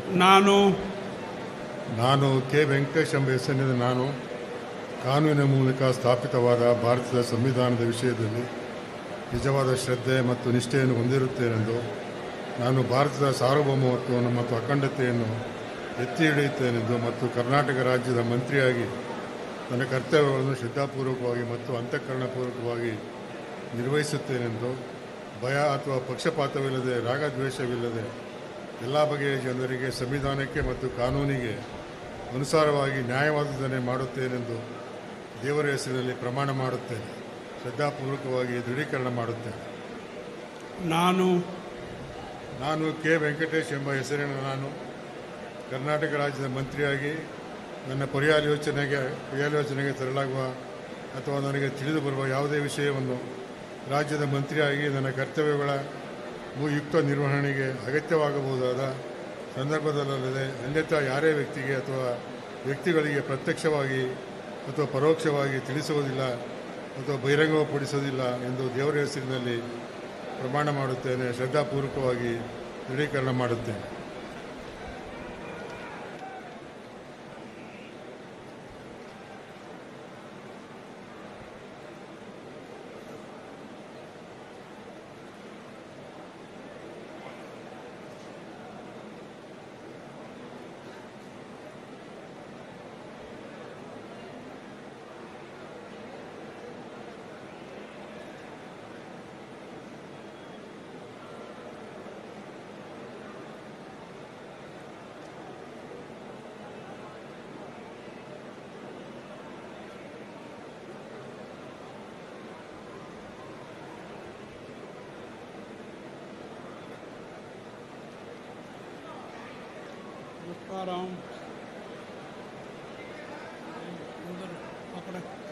ನಾನು ಕೆ ವೆಂಕಟೇಶ್ ಎಂಬ ಹೆಸರಿನಿಂದ ನಾನು ಕಾನೂನಿನ ಮೂಲಕ ಸ್ಥಾಪಿತವಾದ ಭಾರತದ ಸಂವಿಧಾನದ ವಿಷಯದಲ್ಲಿ ನಿಜವಾದ ಶ್ರದ್ಧೆ ಮತ್ತು ನಿಷ್ಠೆಯನ್ನು ಹೊಂದಿರುತ್ತೇನೆಂದು ನಾನು ಭಾರತದ ಸಾರ್ವಭೌಮತ್ವವನ್ನು ಮತ್ತು ಅಖಂಡತೆಯನ್ನು ಎತ್ತಿ ಹಿಡಿಯುತ್ತೇನೆಂದು ಮತ್ತು ಕರ್ನಾಟಕ ರಾಜ್ಯದ ಮಂತ್ರಿಯಾಗಿ ನನ್ನ ಕರ್ತವ್ಯಗಳನ್ನು ಶ್ರದ್ಧಾಪೂರ್ವಕವಾಗಿ ಮತ್ತು ಅಂತಃಕರಣಪೂರ್ವಕವಾಗಿ ನಿರ್ವಹಿಸುತ್ತೇನೆಂದು ಭಯ ಅಥವಾ ಪಕ್ಷಪಾತವಿಲ್ಲದೆ ರಾಗದ್ವೇಷವಿಲ್ಲದೆ ಎಲ್ಲ ಬಗೆಯ ಜನರಿಗೆ ಸಂವಿಧಾನಕ್ಕೆ ಮತ್ತು ಕಾನೂನಿಗೆ ಅನುಸಾರವಾಗಿ ನ್ಯಾಯವಾದದನ್ನೇ ಮಾಡುತ್ತೇನೆಂದು ದೇವರ ಹೆಸರಿನಲ್ಲಿ ಪ್ರಮಾಣ ಮಾಡುತ್ತೇನೆ. ಶ್ರದ್ಧಾಪೂರ್ವಕವಾಗಿ ದೃಢೀಕರಣ ಮಾಡುತ್ತೇನೆ. ನಾನು ಕೆ ವೆಂಕಟೇಶ್ ಎಂಬ ಹೆಸರಿನ ನಾನು ಕರ್ನಾಟಕ ರಾಜ್ಯದ ಮಂತ್ರಿಯಾಗಿ ನನ್ನ ಪರ್ಯಾಲೋಚನೆಗೆ ತರಲಾಗುವ ಅಥವಾ ನನಗೆ ತಿಳಿದು ಬರುವ ಯಾವುದೇ ವಿಷಯವನ್ನು ರಾಜ್ಯದ ಮಂತ್ರಿಯಾಗಿ ನನ್ನ ಕರ್ತವ್ಯಗಳ ಯುಕ್ತ ನಿರ್ವಹಣೆಗೆ ಅಗತ್ಯವಾಗಬಹುದಾದ ಸಂದರ್ಭದಲ್ಲದೆ ಅನ್ಯಥಾ ಯಾರೇ ವ್ಯಕ್ತಿಗೆ ಅಥವಾ ವ್ಯಕ್ತಿಗಳಿಗೆ ಪ್ರತ್ಯಕ್ಷವಾಗಿ ಅಥವಾ ಪರೋಕ್ಷವಾಗಿ ತಿಳಿಸುವುದಿಲ್ಲ ಅಥವಾ ಬಹಿರಂಗಪಡಿಸುವುದಿಲ್ಲ ಎಂದು ದೇವರ ಹೆಸರಿನಲ್ಲಿ ಪ್ರಮಾಣ ಮಾಡುತ್ತೇನೆ. ಶ್ರದ್ಧಾಪೂರ್ವಕವಾಗಿ ದೃಢೀಕರಣ ಮಾಡುತ್ತೇನೆ. नमस्कार उधर पकड़े